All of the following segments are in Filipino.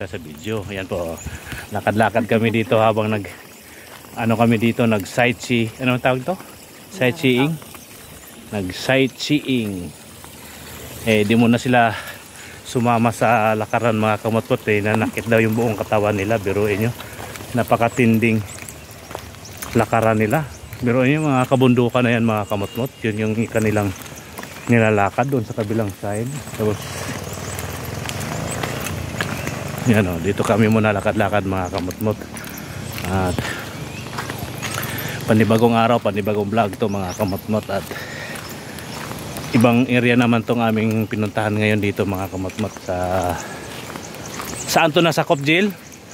sa video. Ayan po, lakad-lakad kami dito habang nag sightsee. Ano tawag to? Sightseeing. Nag-sightseeing. Di muna sila sumama sa lakaran mga kamotmot. Nanakit daw yung buong katawan nila. Biruin nyo, napakatinding lakaran nila. Biruin nyo, mga kabundukan na yan mga kamotmot. Yun yung kanilang nilalakad doon sa kabilang side. Tapos yan o, dito kami muna lakad-lakad mga kamotmot. At panibagong araw, panibagong vlog to mga kamotmot. At ibang area naman tong aming pinuntahan ngayon dito mga kamotmot. Saan to nasakop, Jill?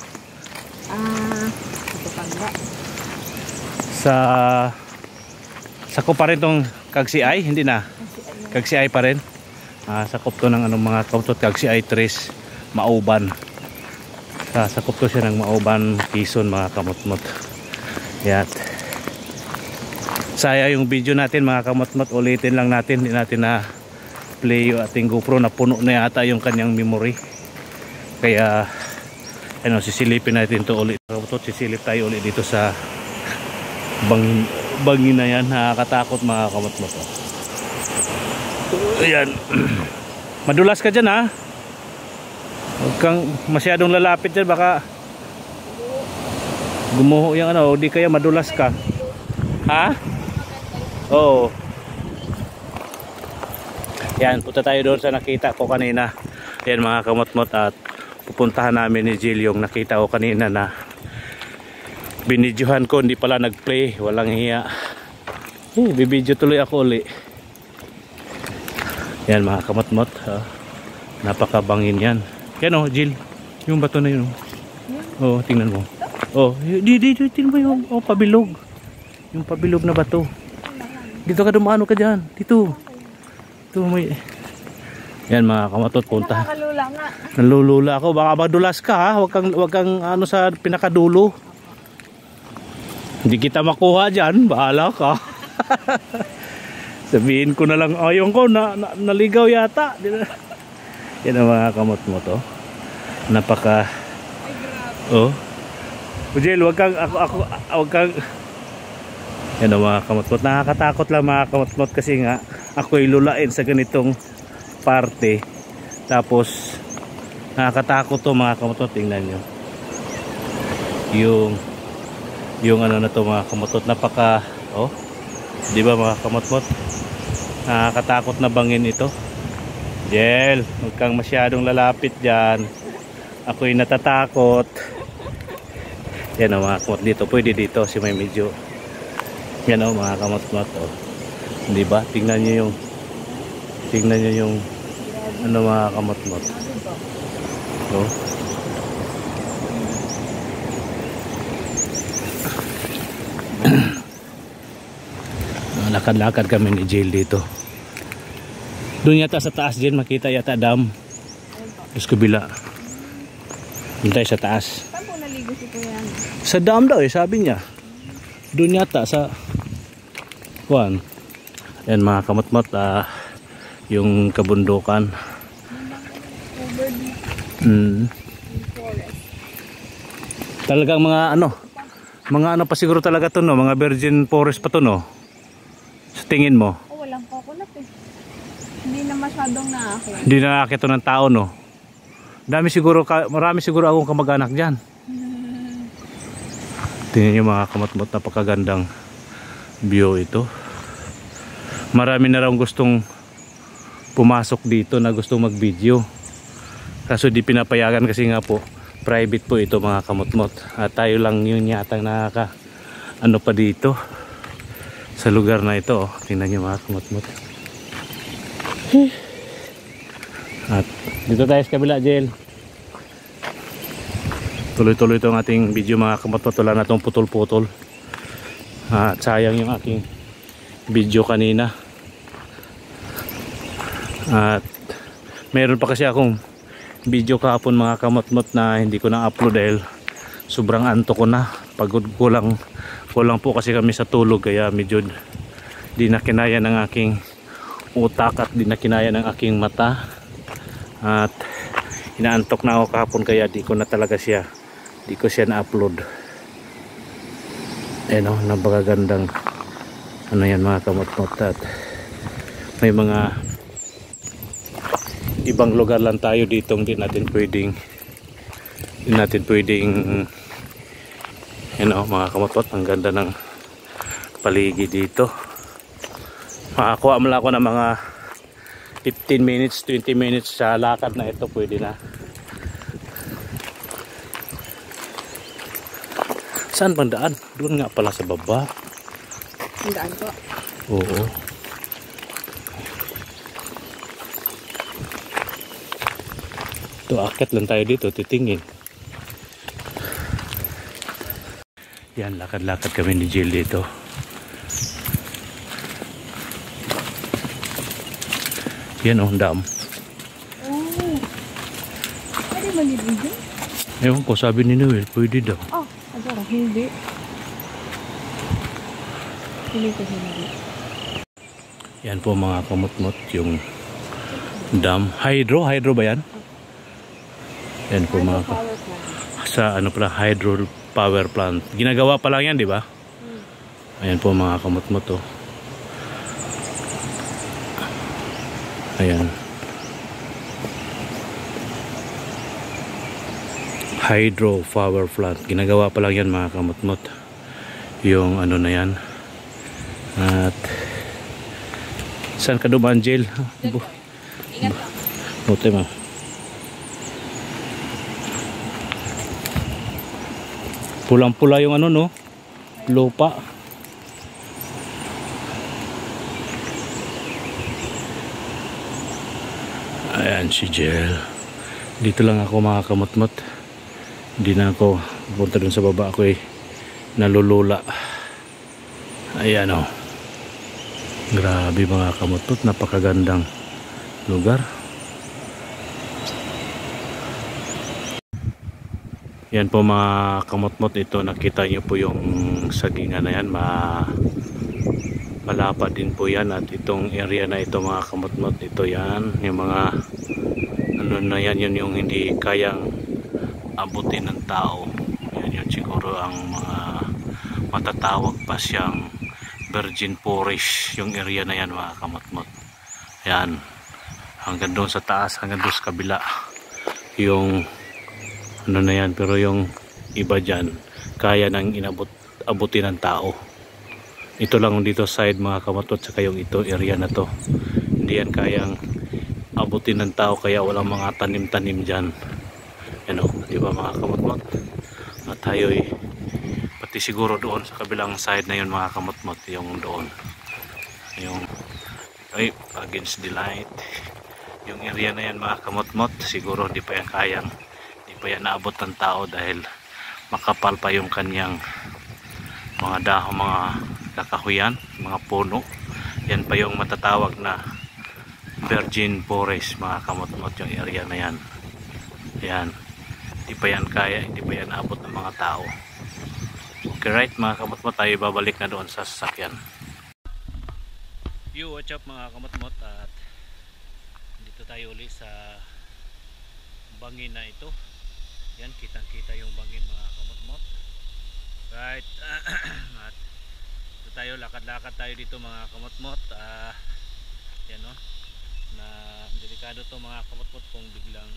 Sakop pa rin tong Kagsiay? Hindi na? Kagsiay pa rin? Sakop to ng mga kamotmot, Kagsiay, Tres, Mauban. Sakop to siya ng Mauban, Quezon mga kamotmot. Yan. Saya yung video natin mga kamotmot, ulitin lang natin. Hindi natin na play yung ating GoPro, na puno na yata yung kanyang memory. Kaya sisilipin natin to ulit. Sisilip tayo ulit dito sa bangin na yan. Nakakatakot mga kamotmot. Ayan. Madulas ka dyan ha. Huwag kang masyadong lalapit dyan, baka gumuho yung di kaya madulas ka. Ha? Oo. Yan, punta tayo doon sa nakita ko kanina. Yan mga kamotmot, at pupuntahan namin ni Jill yung nakita ko kanina na binidyohan ko, hindi pala nag-play, walang hiya. Bibidyo tuloy ako uli. Yan mga kamotmot, napakabangin yan. Yan Jill, yung bato na yun. Tingnan mo. Tingnan mo yung pabilog. Yung pabilog na bato. Dito ka, dumano ka dyan. Dito may. Yan mga kamatot, punta. Nalulula ako, baka madulas ka ha. Huwag kang sa pinakadulo. Hindi kita makuha dyan, bahala ka. Sabihin ko na lang, ayun ko, naligaw yata. Yan ang mga kamot-mot napaka Jill, wag kang yan ang mga kamot-mot. Nakakatakot lang mga kamot-mot, kasi nga ako'y lulain sa ganitong parte. Tapos nakakatakot to mga kamot-mot. Tingnan nyo yung na to mga kamot-mot. Napaka di ba mga kamot-mot, nakakatakot na bangin ito. Jill, huwag kang masyadong lalapit dyan. Ako'y natatakot. Yan mga kamot, dito pwede dito si may medyo. Yan mga kamot-mot. Diba? Tingnan nyo yung mga kamot-mot. Lakad-lakad kami ni Jill dito. Doon yata sa taas din makita yata dam. Terus kabila. Hintay sa taas. Saan po naligo si Kuya? Sa dam daw sabi niya. Doon yata sa kuwan. Ayan mga kamot-mot, yung kabundukan. Talagang mga pa siguro talaga to mga virgin forest pa to sa tingin mo? Walang coconut Hindi na masyadong naakit. Hindi na naakit to ng tao marami siguro akong kamag-anak dyan. Tingnan nyo mga kamot-mot, napakagandang view ito. Marami na raw gustong pumasok dito na gustong mag-video. Kaso di pinapayagan kasi nga po private po ito mga kamot-mot. At tayo lang yun yata nakaka pa dito sa lugar na ito. Tingnan nyo mga kamot-mot. At dito tayo sa kabila, Jill. Tuloy-tuloy itong ating video mga kamot-mot. Wala na itong putol-putol. At sayang yung aking video kanina. At meron pa kasi akong video kahapon mga kamot-mot na hindi ko na-upload dahil sobrang antok ko na. Pagod, kulang po kasi kami sa tulog, kaya medyo di na kinaya ng aking utak at di na kinaya ng aking mata. At inaantok na ako kahapon kaya di ko siya na-upload. Ayan o, napakagandang ano yan mga kamot-mot, at may mga ibang lugar lang tayo dito, hindi natin pwedeng mga kamot-mot. Ang ganda ng paligid dito. Makakuha mo lang ako ng mga 15 minutes, 20 minutes sa lakad na ito, pwede na. Saan bang daan? Doon nga pala sa baba. Ang daan po. Oo. Ito, akit lang tayo dito, titingin. Yan, lakad-lakad kami ni Jill dito. Yan o, dam. Oh. Pwede malibig dyan? Ewan ko, sabi ni Noel, pwede daw. Oh, agora, hindi. Hindi ko hindi. Yan po mga kamot-mot, yung dam. Hydro ba yan? Yan po mga Power plant. sa ano pala, hydro power plant. Ginagawa pa lang yan, di ba? Ayan po mga kamot-mot oh. Ayan. Hydro power plant. Ginagawa pa lang yan mga kamot-mot. Yung ano na yan. At saan ka dumaan, Jill? Ingat lang. Buti ma. Pulang-pula yung ano no, lupa. Ayan si Jill. Dito lang ako mga kamot-mot. Hindi na ako punta dun sa baba, ako nalulula. Ayan o. Grabe mga kamot-mot, napakagandang lugar. Yan po mga kamot-mot, ito nakita nyo po yung sagingan na yan, malapad din po yan. At itong area na ito mga kamot-mot, ito yan, yung mga ano na yan, yun yung hindi kayang abutin ng tao. Yan yun siguro ang mga matatawag pa siyang virgin forest, yung area na yan mga kamot-mot. Yan, hanggang doon sa taas, hanggang doon sa kabila yung ano na yan, pero yung iba dyan kaya nang abutin ng tao. Ito lang dito side mga kamot-mot, saka yung ito area na to hindi yan kayang abutin ng tao, kaya walang mga tanim-tanim dyan. Ano, di ba mga kamot-mot? At tayo pati siguro doon sa kabilang side na yun mga kamot-mot, yung doon yung against the light, yung area na yan mga kamot-mot, siguro di pa yan kayang, pa yan naabot ng tao dahil makapal pa yung kanyang mga dahon, mga kakahuyan, mga puno. Yan pa yung matatawag na virgin forest mga kamot-mot, yung area na yan. Yan, hindi pa yan kaya, hindi pa yan naabot ng mga tao. Okay, right mga kamot-mot, tayo babalik na doon sa sasakyan. Yo, what's up mga kamot-mot, at dito tayo ulit sa bangin na ito. Yan, kitang-kita yung bangin mga kamot-mot. Right. At ito tayo, lakad-lakad tayo dito mga kamot-mot. Yan o. Na delikado to mga kamot-mot kung biglang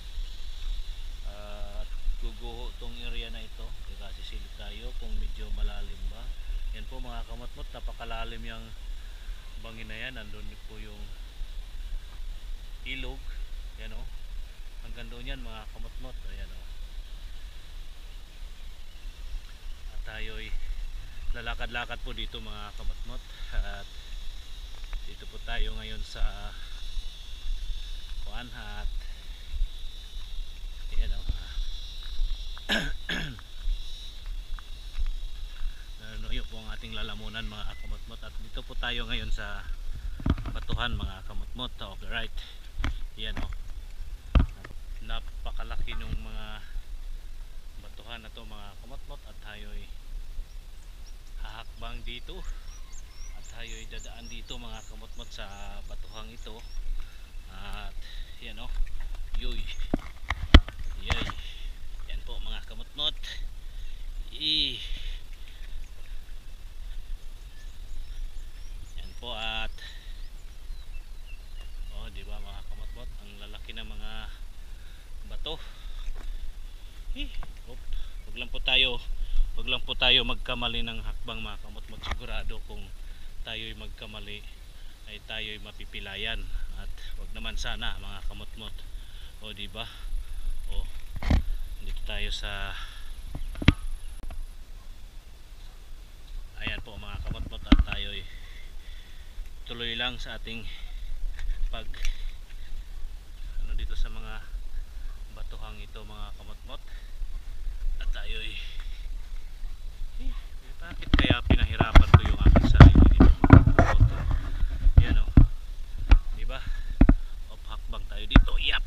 guguho tong area na ito. Kasi silip tayo kung medyo malalim ba. Yan po mga kamot-mot, napakalalim yung bangin na yan. Nandun po yung ilog. Yan o. Hanggang doon yan mga kamot-mot. Ayan o. At tayo'y lalakad-lakad po dito mga kamot-mot. At dito po tayo ngayon sa kuan. At ayan o. Nanuyo po ang ating lalamunan mga kamot-mot. At dito po tayo ngayon sa batuhan mga kamot-mot. Okay, right. Ayan o. Napakalaki ng mga batuhan na to mga kamot-mot, at tayo'y hahakbang dito at tayo'y dadaan dito mga kamot-mot sa batuhang ito. At yan o, yoy, wag lang po tayo magkamali ng hakbang mga kamot-mot. Sigurado kung tayo'y magkamali ay tayo'y mapipilayan, at wag naman sana mga kamot-mot. O di ba? O dito tayo sa, ayan po mga kamot-mot, at tayo'y tuloy lang sa ating pag ano dito sa mga batuhang ito mga kamot-mot. At tayo'y bakit kaya pinahirapan ko yung aking sarili dito mga kamot-mot? Yan o, diba? Op, hakbang tayo dito. Yap!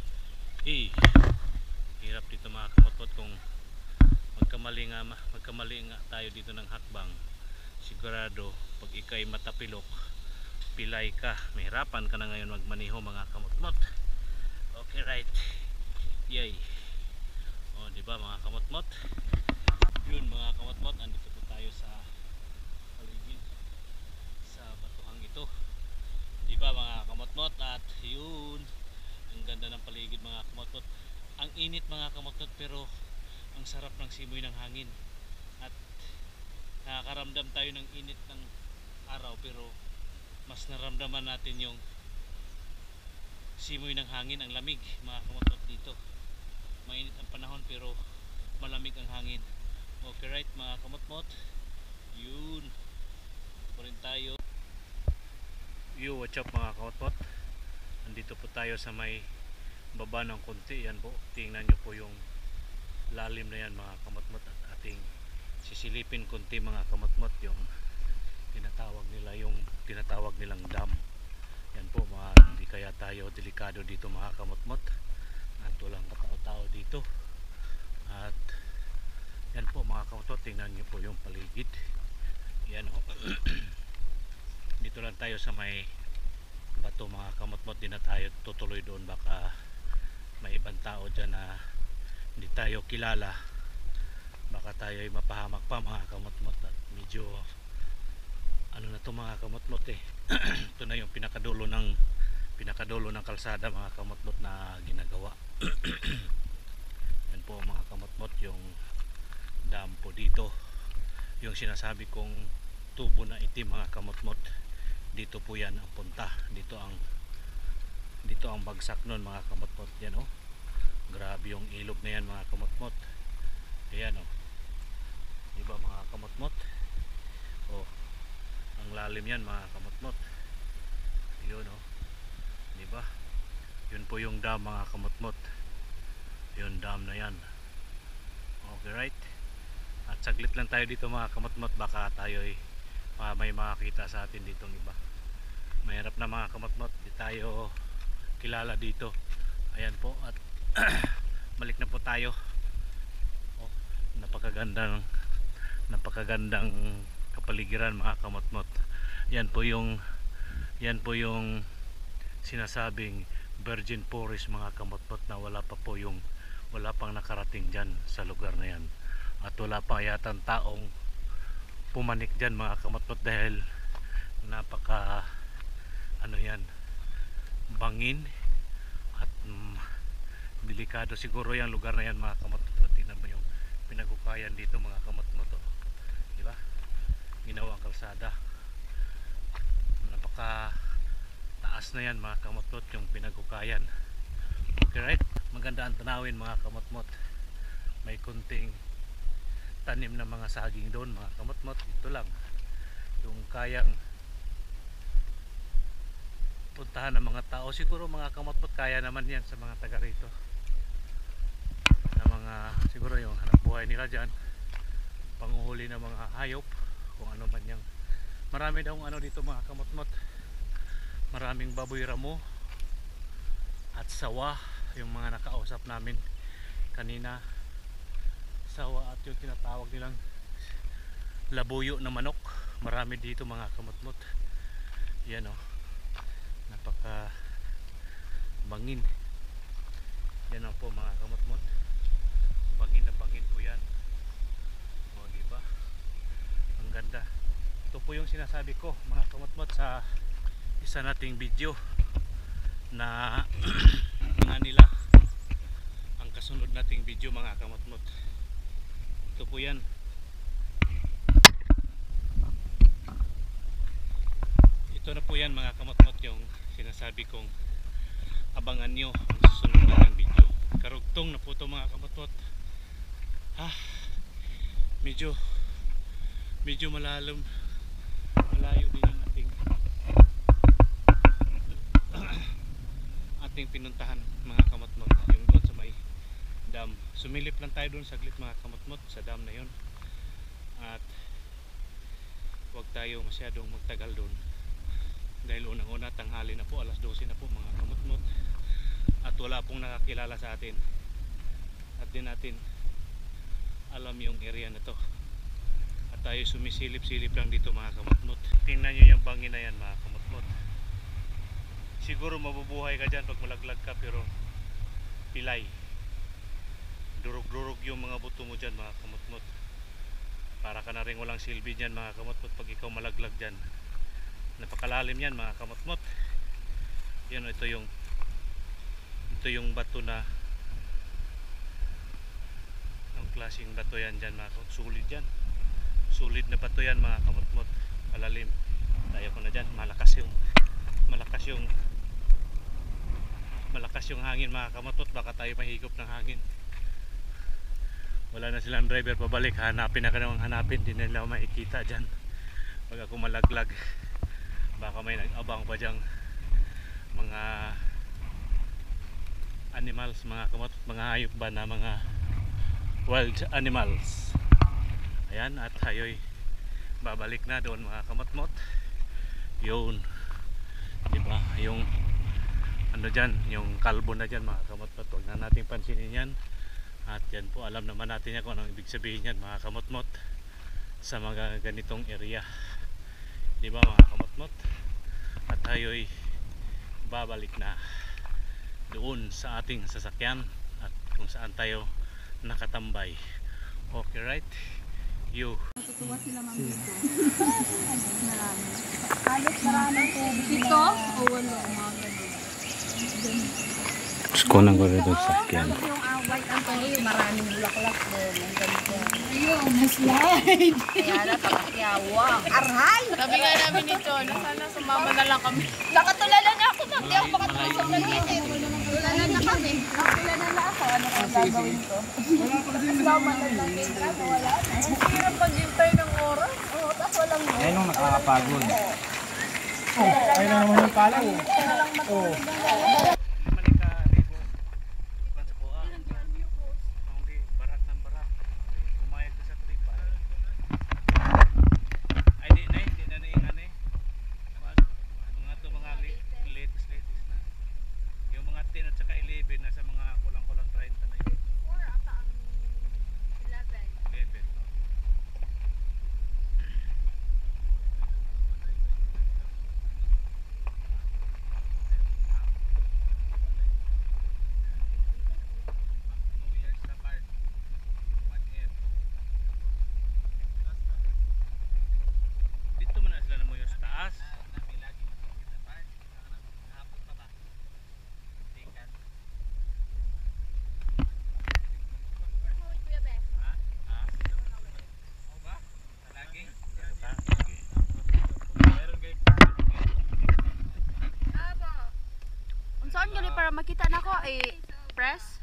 Hirap dito mga kamot-mot. Kung magkamali nga tayo dito ng hakbang, sigurado pag ikay matapilok, pilay ka, mahirapan ka na ngayon magmaniho mga kamot-mot. Okay, right. Yay. O diba mga kamot-mot? Yun mga kamot-mot, andito po tayo sa paligid sa batuhang ito, diba mga kamot-mot? At yun, ang ganda ng paligid mga kamot-mot. Ang init mga kamot-mot, pero ang sarap ng simoy ng hangin. At nakakaramdam tayo ng init ng araw, pero mas naramdaman natin yung simoy ng hangin, ang lamig mga kamot-mot dito. Mainit ang panahon pero malamig ang hangin. Okay, right mga kamot-mot? Yun pa rin tayo. Yo, what's up mga kamot-mot? Andito po tayo sa may baba ng konti. Yan po, tingnan nyo po yung lalim na yan mga kamot-mot, at ating sisilipin konti mga kamot-mot yung tinatawag nilang dam. Yan po mga, hindi kaya tayo delikado dito mga kamot-mot, at walang katao-tao dito. At yan po mga kamot-mot, tingnan nyo po yung paligid. Yan o. Dito lang tayo sa may bato mga kamot-mot, di na tayo tutuloy doon, baka may ibang tao dyan na hindi tayo kilala, baka tayo ay mapahamak pa mga kamot-mot. At medyo ano na to mga kamot-mot eh. Ito na yung pinakadulo ng kalsada mga kamot-mot na ginagawa. Yan po mga kamot-mot, yung dam po dito, yung sinasabi kong tubo na itim mga kamot-mot. Dito po yan ang punta, dito ang bagsak nun mga kamot-mot. Yan oh, grabe yung ilog na yan mga kamot-mot. Ayan oh, diba mga kamot-mot? Oh, ang lalim yan mga kamot-mot. Yun oh, diba? Yun po yung dam mga kamot-mot, yun dam na yan. Okay, right? At saglit lang tayo dito mga kamot-mot, baka tayo ay may makakita sa atin dito ng iba. Mahirap na mga kamot-mot, di tayo kilala dito. Ayan po, at balik na po tayo. Oh, napakagandang kapaligiran mga kamot-mot. Yan po yung sinasabing virgin forest mga kamot-mot, na wala pang nakarating dyan sa lugar na yan. At wala pa yatang taong pumanik dyan mga kamot-mot, dahil napaka bangin at delikado siguro yung lugar na yan mga kamot-mot. Tingnan mo yung pinagukayan dito mga kamot-mot, diba? Ginawang kalsada, napaka taas na yan mga kamot-mot, yung pinagukayan. Okay, right? Maganda ang tanawin mga kamot-mot. May kunting tanim na mga saging doon mga kamot-mot. Ito lang yung kayang puntahan ng mga tao. Siguro mga kamot-mot, kaya naman yan sa mga taga rito, na mga siguro yung hanap buhay nila dyan, panguhuli ng mga hayop, kung ano man yang. Marami daw ano dito mga kamot-mot, maraming baboy ramo at sawa, yung mga nakausap namin kanina. Sawa at yung tinatawag nilang labuyo na manok, marami dito mga kamot-mot. Yan o, napaka bangin. Yan po mga kamot-mot, bangin na bangin po yan. O diba, ang ganda. Ito po yung sinasabi ko mga kamot-mot sa isa nating video, na nga nila ang kasunod nating video mga kamot-mot. Ito po yan. Ito na po yan mga kamot-mot, yung sinasabi kong abangan nyo ang susunod na video. Karugtong na po ito mga kamot-mot. Medyo malalim, malayo din ang ating pinuntahan mga kamot-mot, yung doon sa may dam. Sumilip lang tayo doon saglit mga kamot-mot sa dam na yun, at huwag tayo masyadong magtagal doon dahil unang-una tanghali na po, alas 12 na po mga kamot-mot, at wala pong nakakilala sa atin at din natin alam yung area na to, at tayo sumisilip-silip lang dito mga kamot-mot. Tingnan nyo yung bangin na yan mga kamot-mot. Siguro mabubuhay ka dyan pag malaglag ka, pero pilay, durog-durog yung mga buto mo dyan mga kamot-mot. Para ka na rin walang silbi dyan mga kamot-mot pag ikaw malaglag dyan. Napakalalim yan mga kamot-mot. Yan, ito yung bato na, ang klaseng bato yan dyan mga kamot. Sulit yan, sulit na bato yan mga kamot-mot. Malalim. Tayo ko na dyan, malakas yung hangin mga kamot-mot. Baka tayo mahigop ng hangin. Wala na silang driver pabalik, hanapin na ka namang hanapin, hindi nila makikita dyan pag ako malaglag. Baka may nag-abang pa dyang mga animals mga kamot-mot, mga hayop ba na mga wild animals. Ayan, at tayo'y babalik na doon mga kamot-mot. Yun, diba, yung ano dyan, yung kalbo na dyan mga kamot-mot, huwag na natin pansinin yan. At yan po, alam naman natin yan kung anong ibig sabihin yan mga kamot-mot sa mga ganitong area, diba mga kamot-mot. At tayo'y babalik na doon sa ating sasakyan at kung saan tayo nakatambay. Okay, right? You. Natutuwa sila ma'am dito. Marami. Halos maraming tubig. Dito? O wala umaga doon. Kunan ko rin doon sa sakyan. Yung away ang tayo, maraming bulaklak doon. Ang ganda. Ayun, na-slide. Kaya na, kapatiyawang. Aray! Sabi nga namin nito, na sana sumama na lang kami. Nakatulala na ako, ma'am. Di ako makatulog ng gilid. Nakatulala na kami. Nakatulala na ako. Ano kung gagawin ko? Kasama na natin. Ano, wala na. Ang hirap paghintay ng oras. Oo, tapos walang mo. Ayun ang nakakapagod. Ayun na naman yung pala. Saan gali para makita na ko press?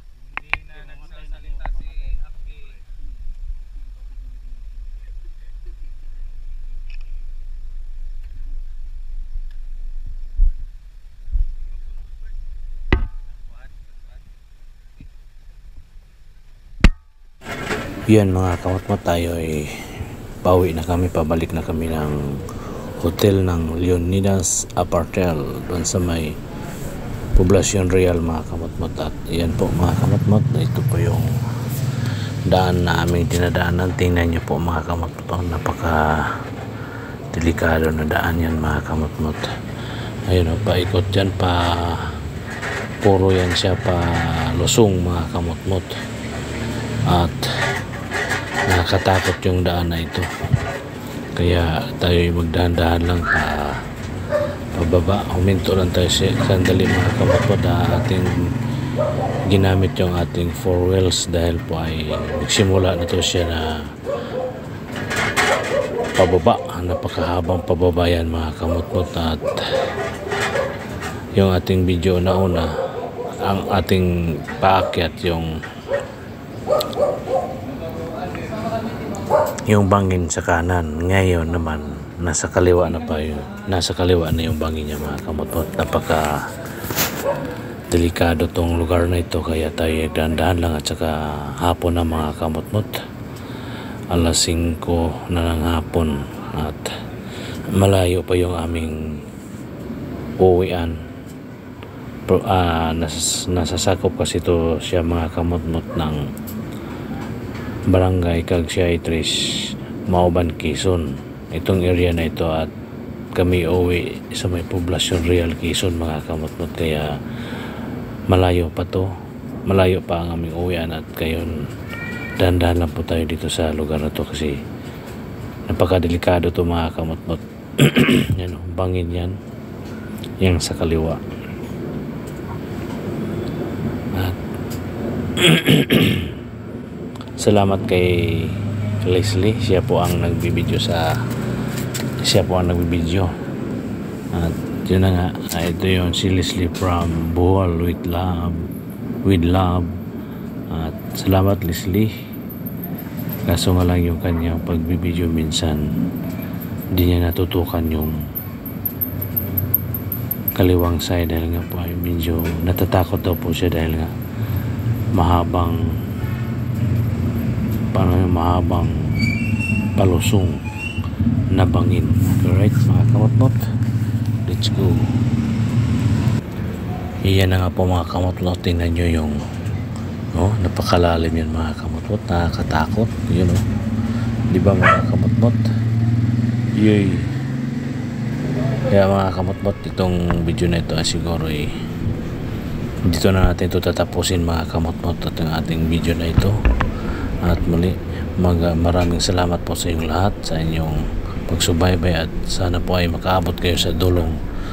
Yan mga kamot-mot, tayo ay pauwi na kami, pabalik na kami ng hotel ng Leonidas Apartel doon sa may Poblacion Real mga kamot-mot. At yan po mga kamot-mot, ito po yung daan na aming dinadaanan. Tingnan nyo po mga kamot-mot, napaka delikado na daan yan mga kamot-mot. Ayun o, paikot dyan, puro yan siya pa lusong mga kamot-mot, at nakakatakot yung daan na ito. Kaya tayo magdahan-dahan lang, pababa, huminto lang tayo sandali mga kamot-mot, ating ginamit yung ating 4 wheels dahil po ay nagsimula na to siya na pababa, napakahabang pababa yan mga kamutmot. At yung ating video na una, ang ating paakyat yung bangin sa kanan, ngayon naman nasa kaliwa na yung bangin niya mga kamutmot. Napaka delikado tong lugar na ito, kaya tayo dandahan lang at saka hapon na mga kamutmot, alas 5 na ng hapon at malayo pa yung aming uwian. Nasasakop kasi ito siya mga kamutmot ng Barangay Cagsiay 3, Mauban, Quezon, itong area na ito, at kami uwi sa may poblasyon Real Quezon mga kamutmot, kaya malayo pa ang aming uwian. At gayon dahan-dahan lang po tayo dito sa lugar na to kasi napakadelikado to mga kamutmot. Yan o, bangin yan, yung sa kaliwa. At salamat kay Leslie, siya po ang nagbibideo. At yun na nga, ito yun si Leslie from Bohol with love. At salamat Leslie, kaso nga lang yung kanyang pagbibideo minsan hindi niya natutukan yung kaliwang side dahil nga po ay medyo natatakot daw po siya dahil nga mahabang palusong na bangin. Alright mga kamotmot, let's go. Iyan na nga po mga kamotmot, tingnan nyo yung napakalalim yan mga kamotmot, nakakatakot yun diba mga kamotmot. Yay. Kaya mga kamotmot, itong video na ito siguro dito na natin ito tatapusin mga kamotmot at ang ating video na ito. At muli, maraming salamat po sa inyong lahat, sa inyong pagsubaybay, at sana po ay makaabot kayo sa dulo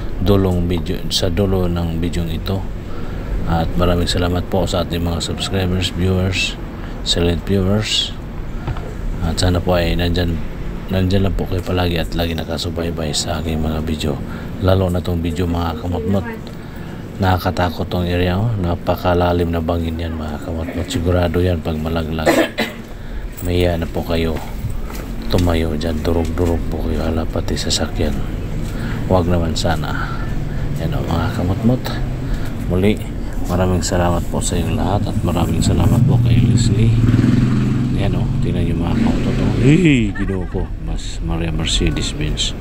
ng video ito. At maraming salamat po sa ating mga subscribers, viewers, silent viewers. At sana po ay nandyan lang po kayo palagi at lagi nakasubaybay sa aking mga video, lalo na tong video mga kamotmot. Nakakatakot tong area, napakalalim na bangin yan mga kamotmot. Sigurado yan pag malaglag, mahiya na po kayo tumayo dyan, durog-durog po kayo, hala pati sasakyan. Huwag naman sana. Yan mga kamotmot, muli maraming salamat po sa inyong lahat at maraming salamat po kay Leslie. Yan tingnan nyo mga kamotmot. Hey, ginoo ko, Maria Mercedes Benz,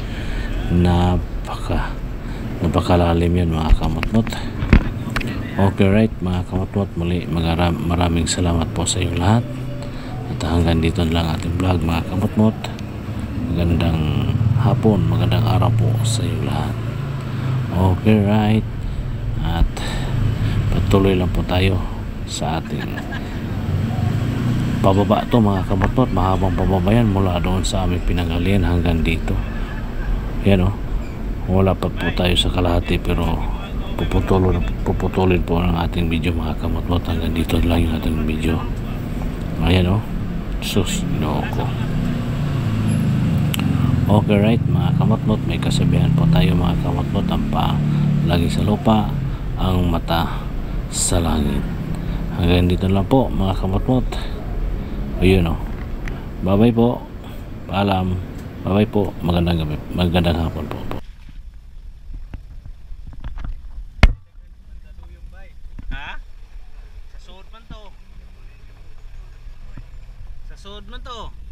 napakalalim yan mga kamotmot. Okay, right mga kamotmot, muli maraming salamat po sa inyong lahat. At hanggang dito lang ating vlog mga kamotmot. Magandang hapon, magandang araw po sa inyong lahat. Okay, right. At patuloy lang po tayo sa ating pababa to mga kamotmot. Mahabang pababa yan mula doon sa aming pinanggalian hanggang dito. Yan wala pa po tayo sa kalahati, pero puputulin po ang ating video mga kamotmot. Hanggang dito lang yung ating video. Ayan sus, ko. Okay, right mga kamotmot, may kasabihan po tayo mga kamotmot, ang paa lagi sa lupa, ang mata sa langit. Hanggang dito lang po mga kamotmot. Ayun bye bye po, paalam, bye bye po, magandang gabi, magandang hapon po. Sa sud man to.